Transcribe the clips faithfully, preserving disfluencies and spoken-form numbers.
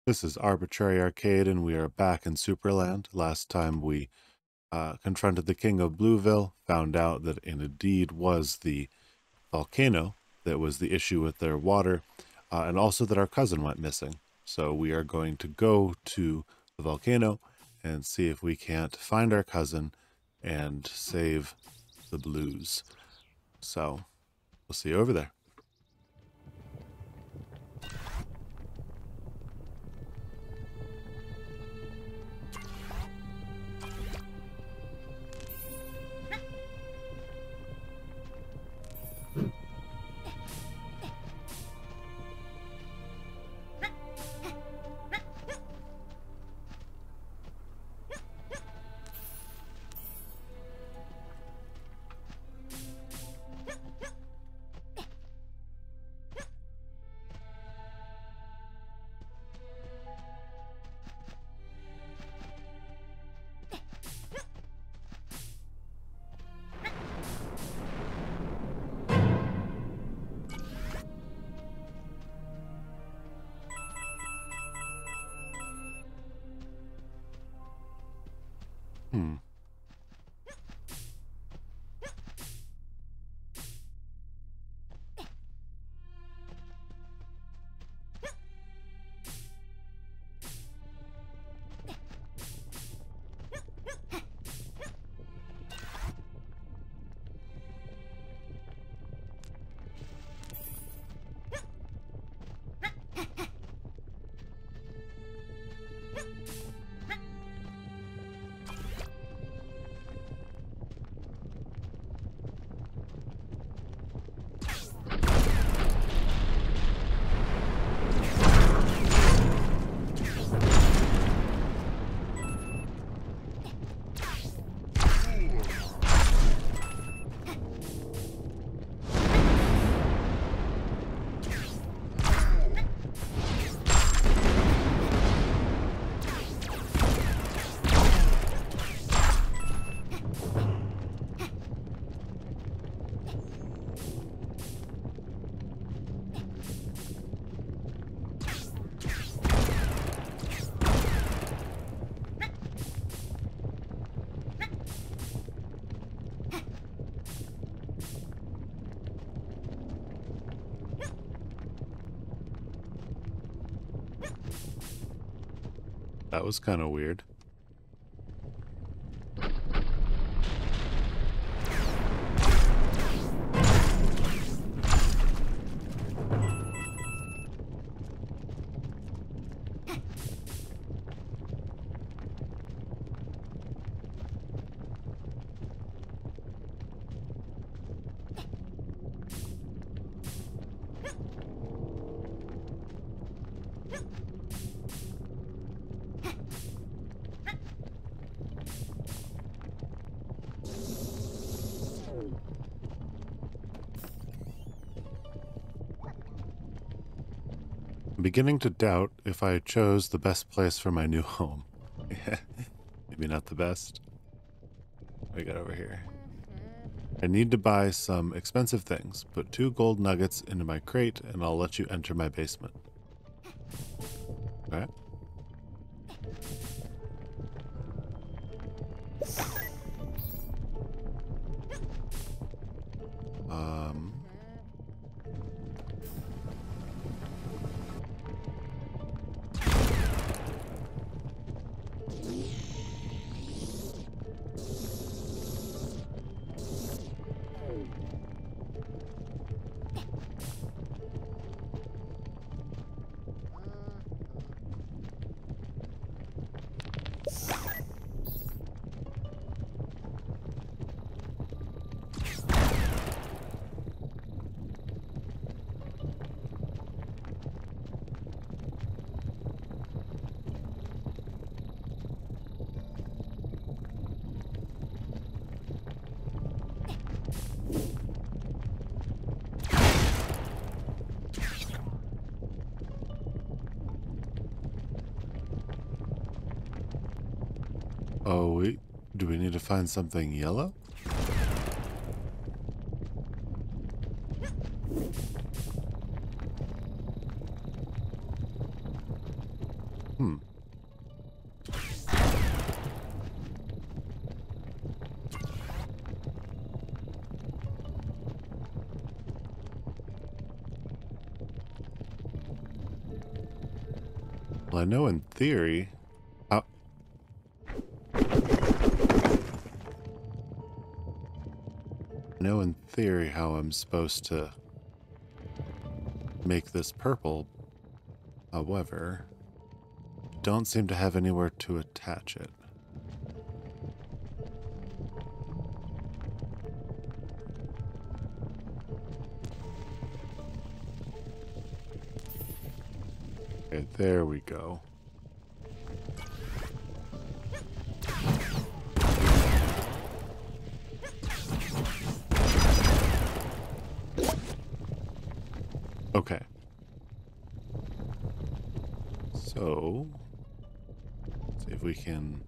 This is Arbitrary Arcade, and we are back in Supraland. Last time we uh, confronted the king of Blueville, found out that it indeed was the volcano that was the issue with their water, uh, and also that our cousin went missing. So we are going to go to the volcano and see if we can't find our cousin and save the blues. So we'll see you over there. Hmm. That was kind of weird. I'm beginning to doubt if I chose the best place for my new home. Maybe not the best. What do we got over here? I need to buy some expensive things. Put two gold nuggets into my crate and I'll let you enter my basement. Okay. Um... Oh, wait. Do we need to find something yellow? Hmm. Well, I know in theory... Oh. I know in theory how I'm supposed to make this purple. However, don't seem to have anywhere to attach it. Okay, there we go. Okay. So, let's see if we can...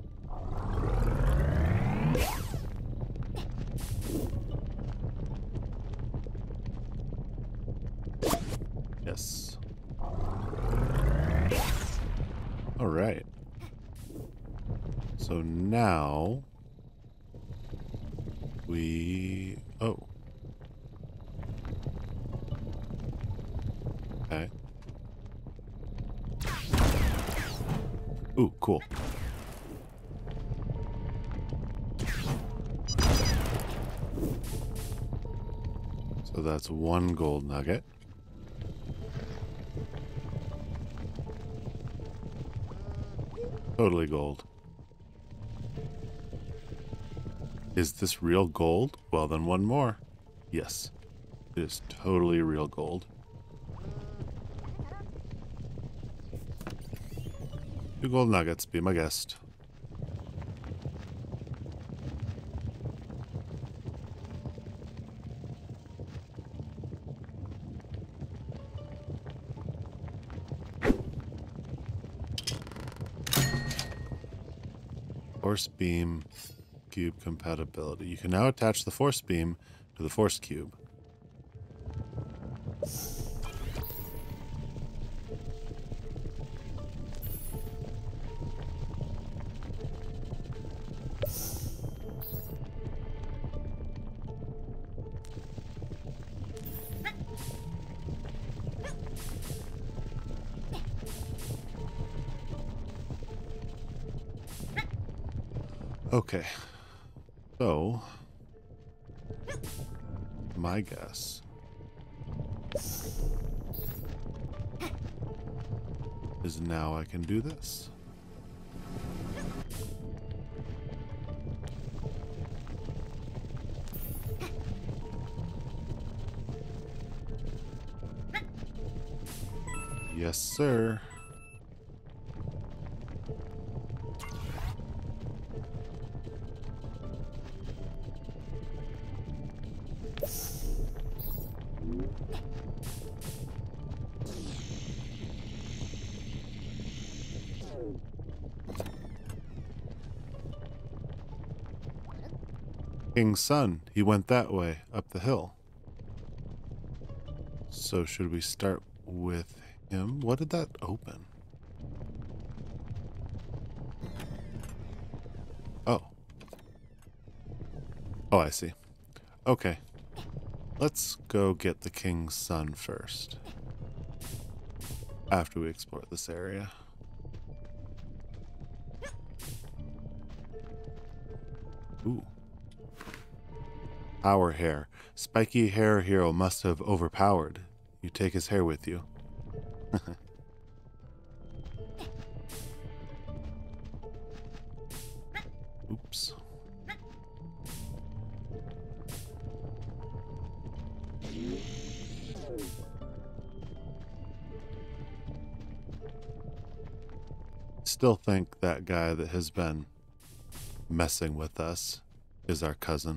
Yes. All right. So now we... Oh. Okay. Ooh, cool. So that's one gold nugget. Totally gold. Is this real gold? Well, then one more. Yes, it is totally real gold. Two gold nuggets, be my guest. Force beam cube compatibility. You can now attach the force beam to the force cube. Okay, so my guess is now I can do this. Yes, sir. King's son, he went that way, up the hill. So should we start with him? What did that open? Oh. Oh, I see. Okay. Let's go get the king's son first. After we explore this area. Ooh. Power hair. Spiky hair hero must have overpowered. You take his hair with you. Oops. Still think that guy that has been messing with us is our cousin.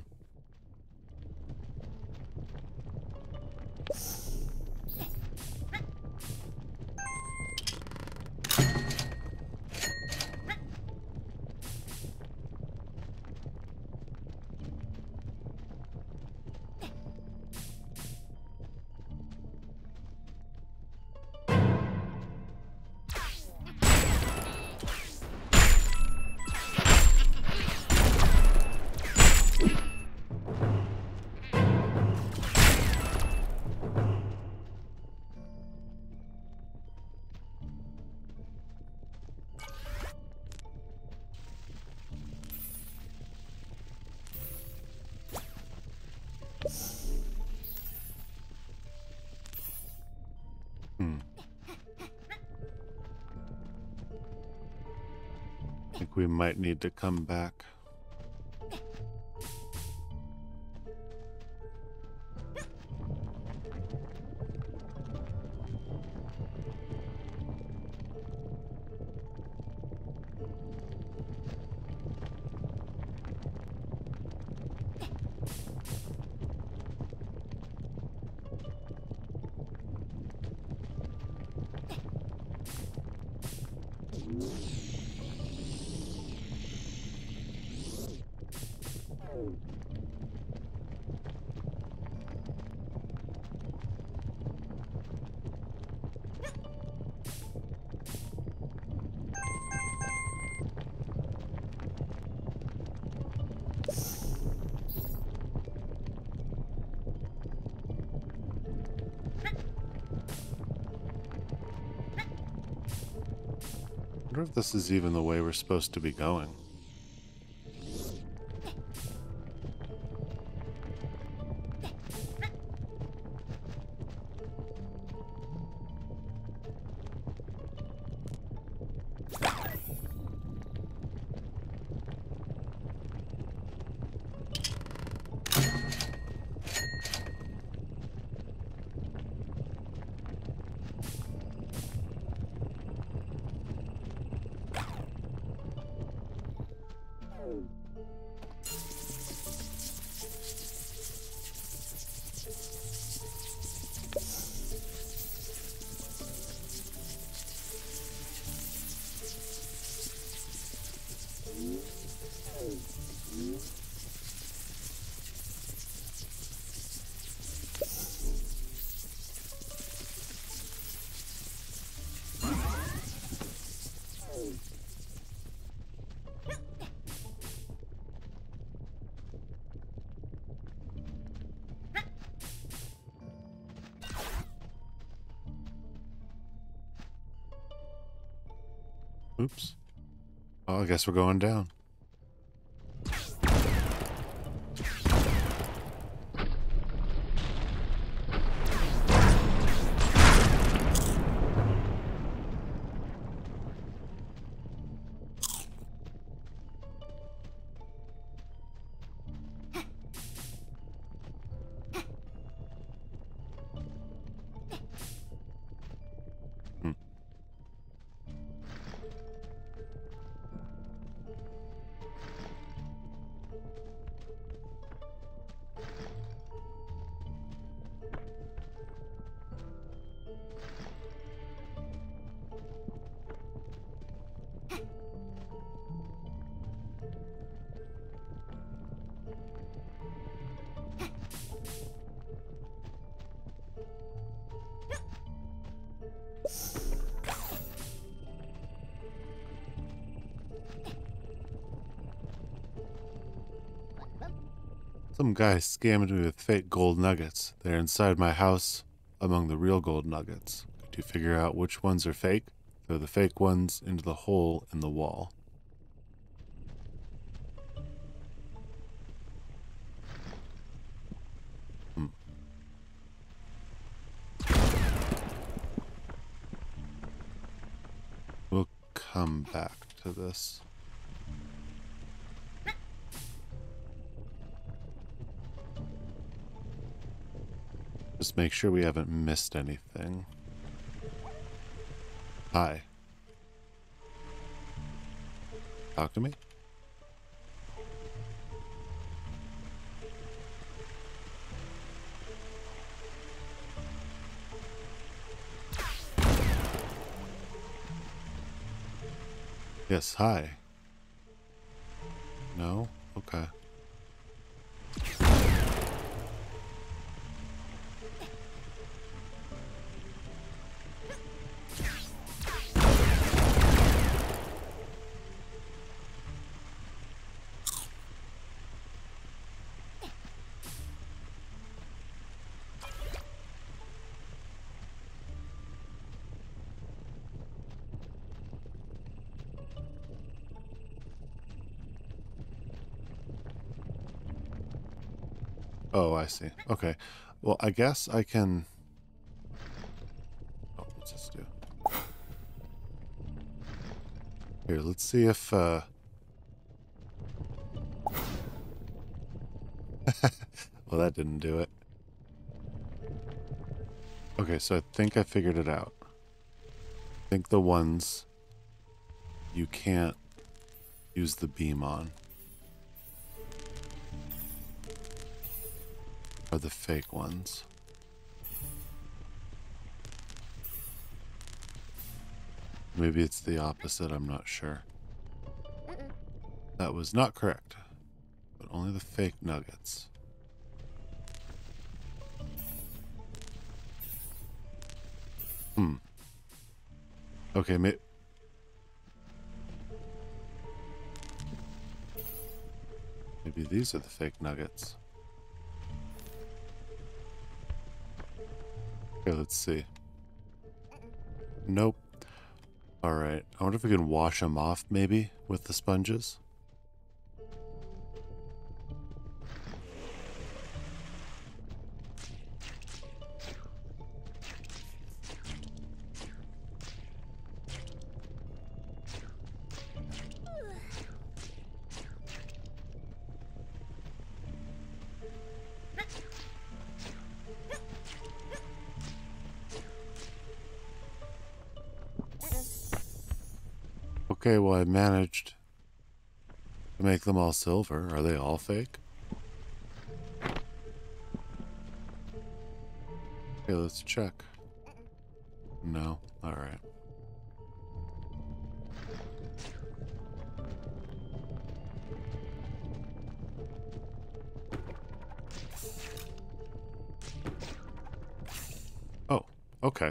we might need to come back. I wonder if this is even the way we're supposed to be going. Oops. Oh, I guess we're going down. Some guy scammed me with fake gold nuggets. They're inside my house among the real gold nuggets. Could you figure out which ones are fake? Throw the fake ones into the hole in the wall. Hmm. We'll come back to this. Just make sure we haven't missed anything. Hi. Talk to me? Yes, hi. No? Okay. Oh, I see. Okay. Well, I guess I can... Oh, what's this do? Here, let's see if uh, Well, that didn't do it. Okay, so I think I figured it out. I think the ones you can't use the beam on are the fake ones. Maybe it's the opposite, I'm not sure. That was not correct, but only the fake nuggets. Hmm. Okay, maybe... Maybe these are the fake nuggets. Okay, let's see. Nope. Alright, I wonder if we can wash them off, maybe, with the sponges? Okay, well, I managed to make them all silver. Are they all fake? Okay, let's check. No? Alright. Oh, okay.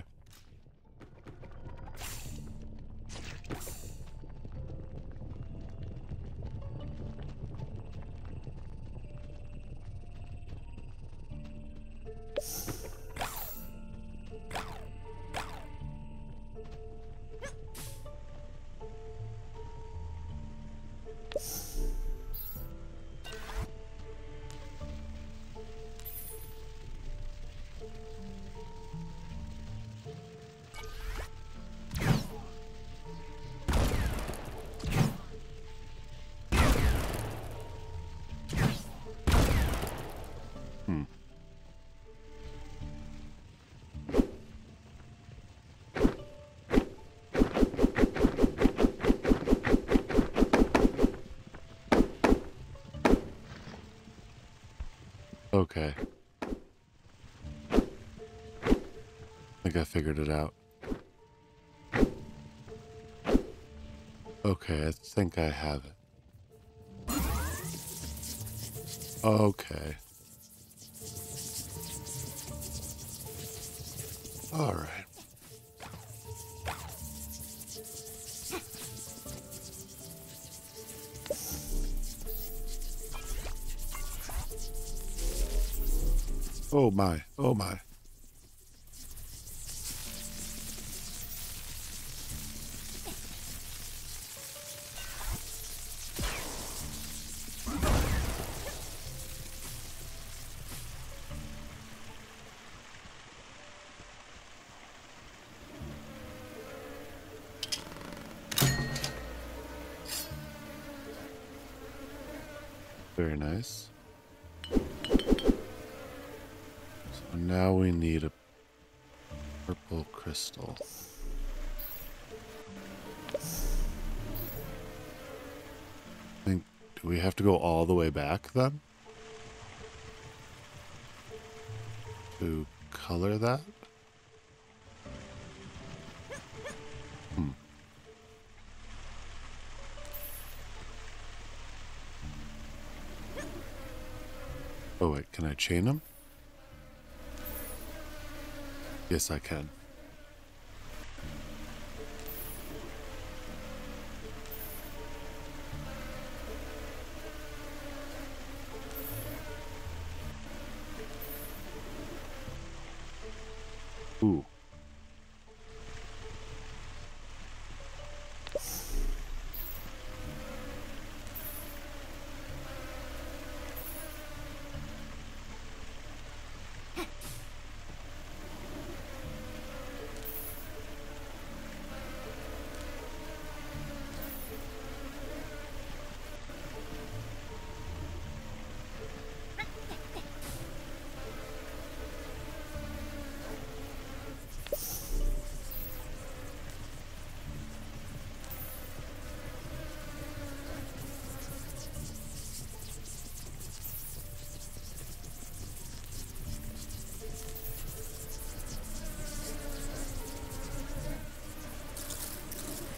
Hmm. Okay. I think I figured it out. Okay, I think I have it. Okay. All right. Oh my, oh my. Very nice. So now we need a purple crystal. I think, do we have to go all the way back then? To color that? Hmm. Oh wait, can I chain them? Yes, I can. Ooh.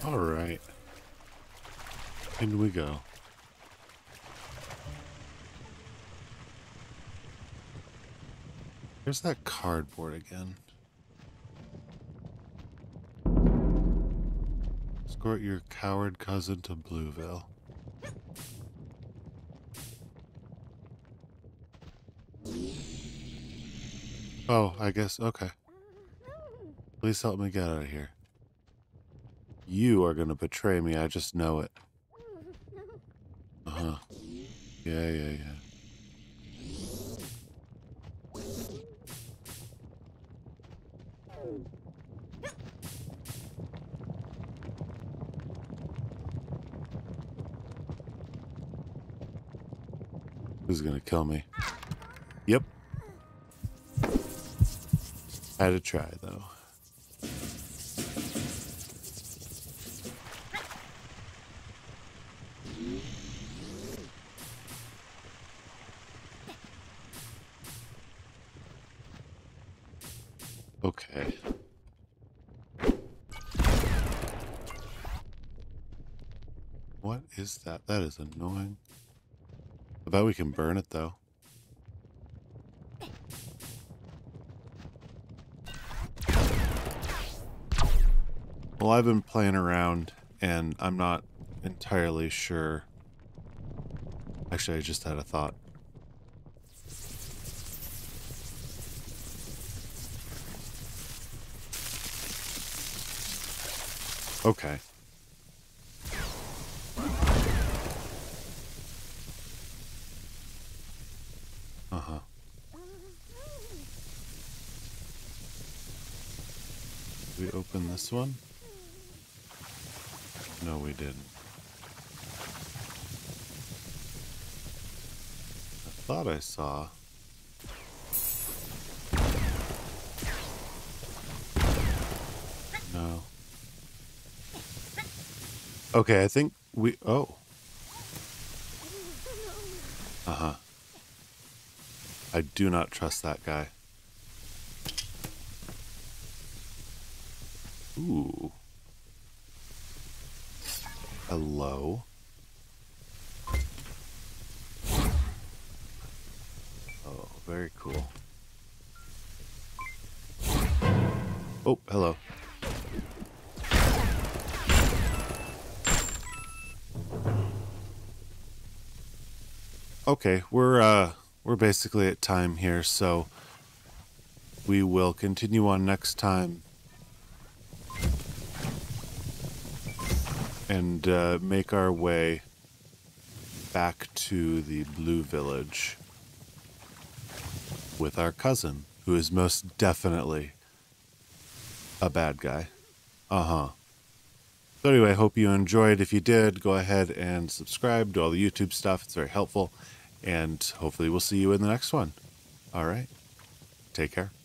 All right. In we go. There's that cardboard again. Escort your coward cousin to Blueville. Oh, I guess, okay. Please help me get out of here. You are gonna betray me, I just know it. Uh-huh. Yeah, yeah, yeah. Who's gonna kill me? Yep. Had to try, though. Okay. What is that? That is annoying. I bet we can burn it, though. Well, I've been playing around, and I'm not entirely sure. Actually, I just had a thought. Okay. Uh-huh. Did we open this one? No, we didn't. I thought I saw. No. Okay, I think we... Oh. Uh-huh. I do not trust that guy. Ooh. Hello. Oh, very cool. Oh, hello. Okay, we're uh we're basically at time here, so we will continue on next time and uh, make our way back to the Blue Village with our cousin, who is most definitely a bad guy. Uh-huh. So anyway, I hope you enjoyed. If you did, go ahead and subscribe to all the YouTube stuff. It's very helpful. And hopefully we'll see you in the next one. All right. Take care.